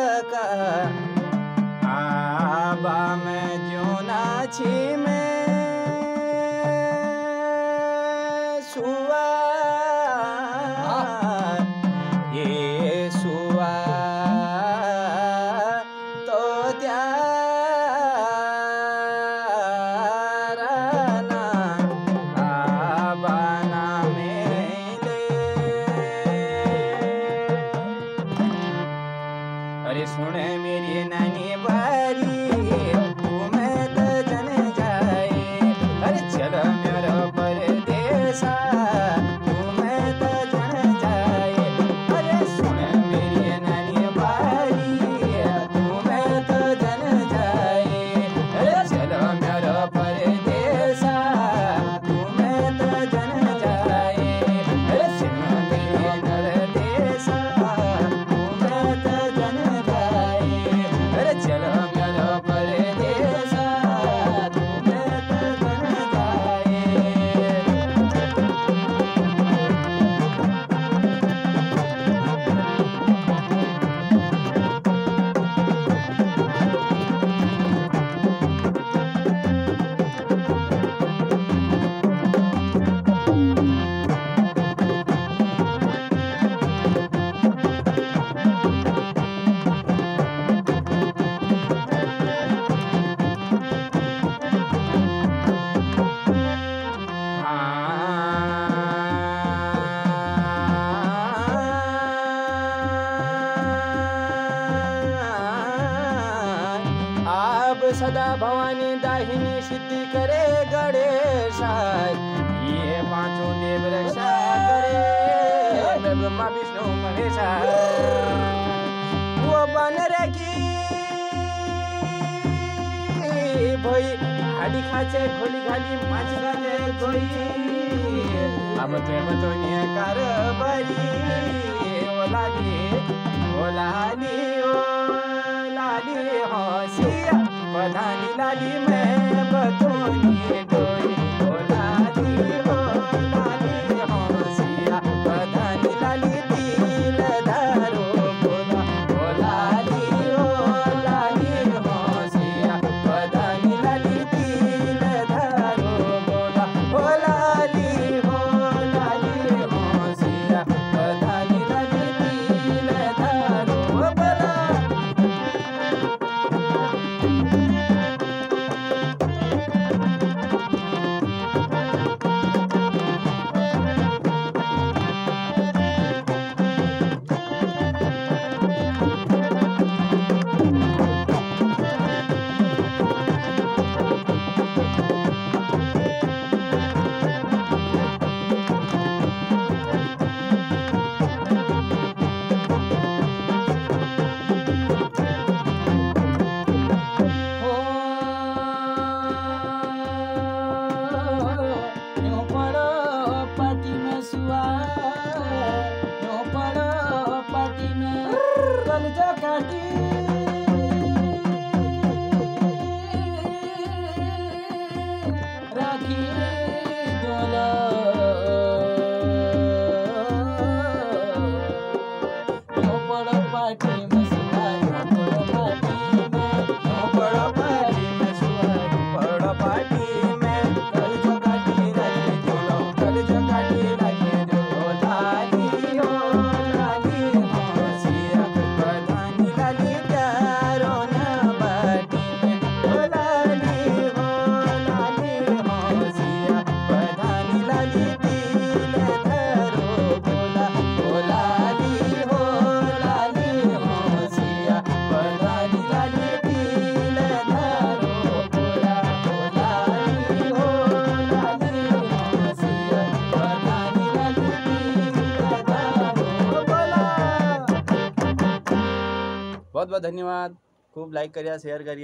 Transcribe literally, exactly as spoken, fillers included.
का आबा में जो नाची में सुआ ये सुआ तो त्याराना आबाना मेले। अरे सुने मेरी नानी बारी तुम्हें तो जन जाए। अरे चलो मेरा परदेसा तुम्हें तो जन जाए। अरे सुने मेरी नानी बारी तुम्हें तो जन जाए। अरे चलो मेरा परदेसा तुम्हें तो जन जाए। अरे सुनो मेरी परदेसा तुम्हें तो जन जाए। अरे चलो मेरा परदेसा तुम्हें तो जन जाए। आप सदा भवानी दाहिनी सिद्धि करे गणेशा। ये पांचों देव रक्षा करे मैं ब्रह्मा विष्णु महेशा। वो बन की भई हाडी खाचे खोली खाली माछ खाचे कोई। अब प्रेम तो निय कारभारी ओ लाली ओ लाली ओ लाली हंसिया बधानी लाली मैं बतौनी डोई। ओ लाली ओ लाली हंसिया बधानी लाली दिल धारो बोला। ओ लाली ओ लाली हंसिया बधानी लाली दिल धारो बोला। ओ लाली ओ लाली हंसिया बधानी लाली दिल धारो बोला। बहुत बहुत धन्यवाद। खूब लाइक करिए, शेयर करिए।